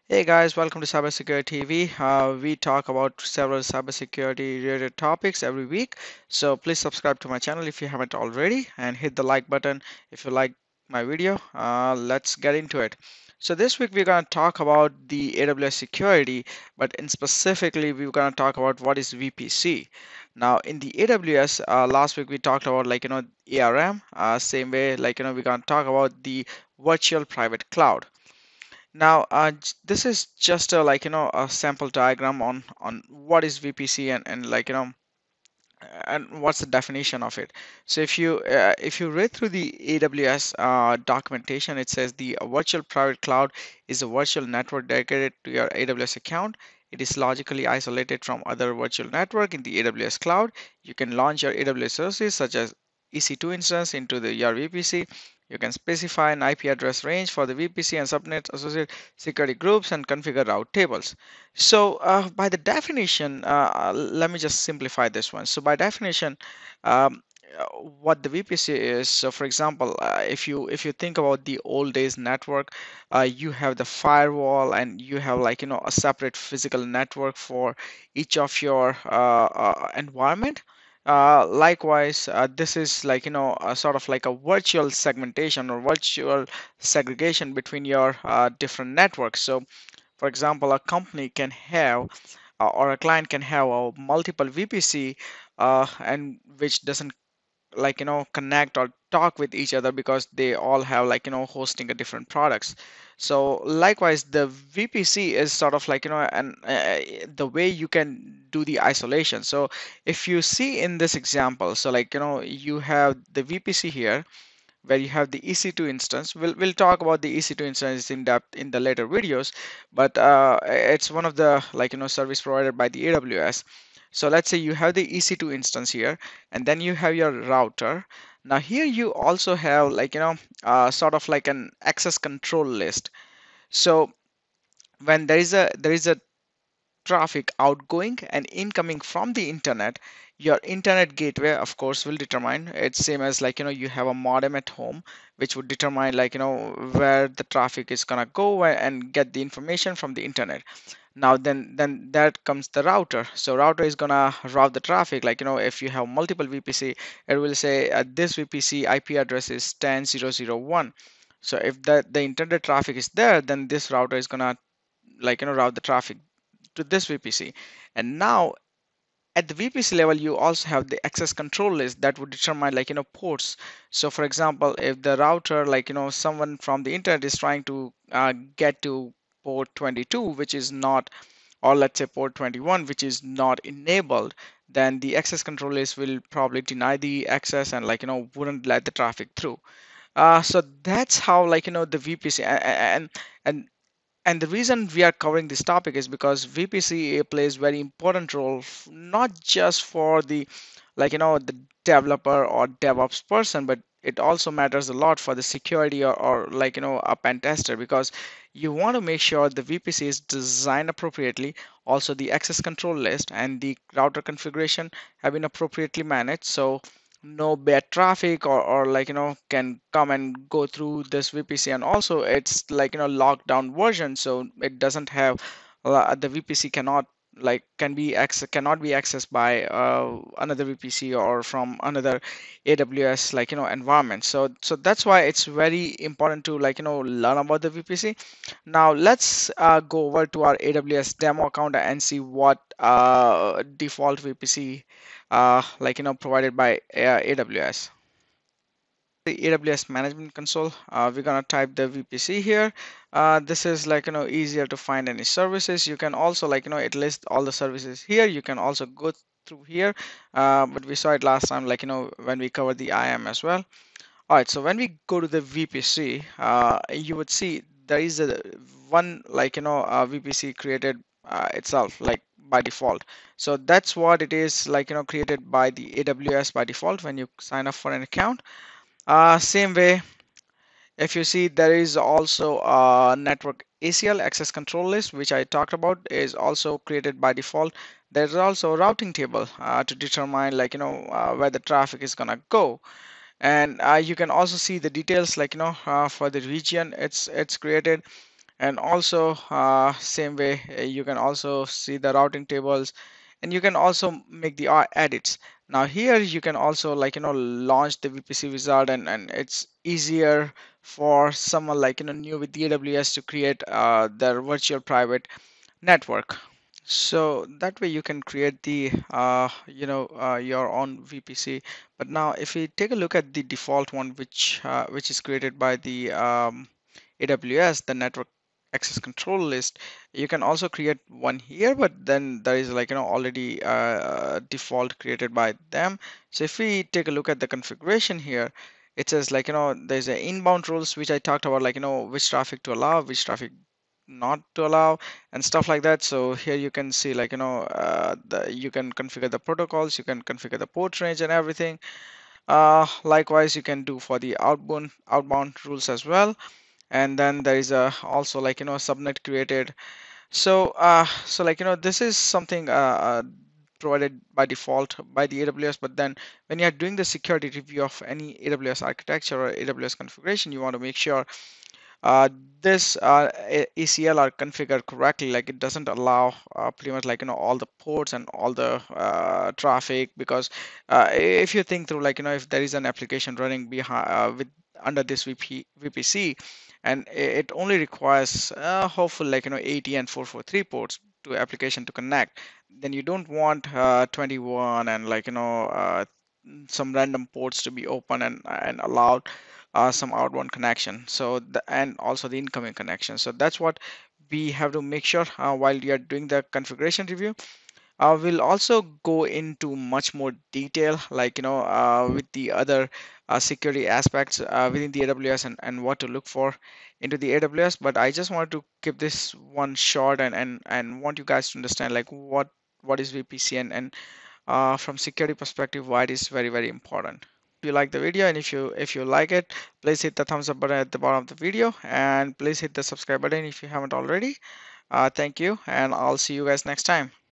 Hey guys, welcome to CyberSecurityTV. We talk about several cybersecurity related topics every week. So please subscribe to my channel if you haven't already and hit the like button if you like my video. Let's get into it. So this week we're going to talk about the AWS security, but in specifically we're going to talk about what is VPC. Now in the AWS, last week we talked about ARM. Same way we're going to talk about the virtual private cloud. Now, this is just a a sample diagram on what is VPC and and what's the definition of it. So if you read through the AWS documentation, it says the virtual private cloud is a virtual network dedicated to your AWS account. It is logically isolated from other virtual network in the AWS cloud. You can launch your AWS services such as EC2 instance into your VPC. You can specify an IP address range for the VPC and subnet associate security groups and configure route tables. So by the definition, let me just simplify this one. So by definition, um, what the VPC is, so for example, if you think about the old days network, you have the firewall and you have a separate physical network for each of your environment. Likewise, this is a sort of like a virtual segmentation or virtual segregation between your different networks. So for example, a company can have or a client can have multiple VPC and which doesn't connect or talk with each other because they all have hosting a different products. So likewise, the VPC is sort of and the way you can do the isolation. So if you see in this example, so you have the VPC here where you have the EC2 instance. We'll talk about the EC2 instance in depth in the later videos, but it's one of the service provided by the AWS. So let's say you have the EC2 instance here, and then you have your router. Now here you also have sort of like an access control list. So when there is a traffic outgoing and incoming from the internet, your internet gateway of course will determine. It's same as you have a modem at home which would determine where the traffic is gonna go and get the information from the internet. Now then that comes the router. So router is gonna route the traffic. If you have multiple VPC, it will say this VPC IP address is 10.0.0.1. So if the internet traffic is there, then this router is gonna route the traffic to this VPC. And now at the VPC level, you also have the access control list that would determine ports. So for example, if the router someone from the internet is trying to get to port 22, which is not, or let's say port 21, which is not enabled, then the access control list will probably deny the access and wouldn't let the traffic through. So that's how the VPC and and the reason we are covering this topic is because VPC plays very important role, not just for the the developer or DevOps person, but it also matters a lot for the security or a pen tester, because you want to make sure the VPC is designed appropriately. Also, the access control list and the router configuration have been appropriately managed. So no bad traffic or can come and go through this VPC. And also it's locked down version, so it doesn't have the VPC cannot be accessed by another VPC or from another AWS environment. So that's why it's very important to learn about the VPC. Now let's go over to our AWS demo account and see what default VPC provided by AWS. The AWS management console, we're gonna type the VPC here. This is easier to find any services. You can also it lists all the services here. You can also go through here, but we saw it last time when we covered the IAM as well. All right, so when we go to the VPC, you would see there is a one VPC created itself by default. So that's what it is created by the AWS by default when you sign up for an account. Same way, if you see, there is also a network ACL access control list, which I talked about, is also created by default. There's also a routing table to determine where the traffic is gonna go. And you can also see the details for the region it's created. And also same way you can also see the routing tables, and you can also make the edits. Now here you can also launch the VPC wizard, and it's easier for someone new with the AWS to create their virtual private network. So that way you can create the your own VPC. But now if we take a look at the default one, which is created by the AWS, the network access control list, you can also create one here, but then there is already default created by them. So if we take a look at the configuration here, it says there's a inbound rules which I talked about, which traffic to allow, which traffic not to allow, and stuff like that. So here you can see you can configure the protocols, you can configure the port range and everything. Likewise you can do for the outbound rules as well. And then there is a also subnet created. So this is something provided by default by the AWS. But then when you are doing the security review of any AWS architecture or AWS configuration, you want to make sure uh, this ECL are configured correctly. Like it doesn't allow pretty much all the ports and all the traffic. Because if you think through, if there is an application running behind with under this VPC, and it only requires hopefully 80 and 443 ports to application to connect, then you don't want 21 and some random ports to be open and allowed some outbound connection. So and also the incoming connection. So that's what we have to make sure while you are doing the configuration review. We'll also go into much more detail, with the other security aspects within the AWS, and what to look for into the AWS. But I just wanted to keep this one short, and want you guys to understand what is VPC, and from security perspective why it is very, very important. If you like the video, and if you like it, please hit the thumbs up button at the bottom of the video, and please hit the subscribe button if you haven't already. Thank you, and I'll see you guys next time.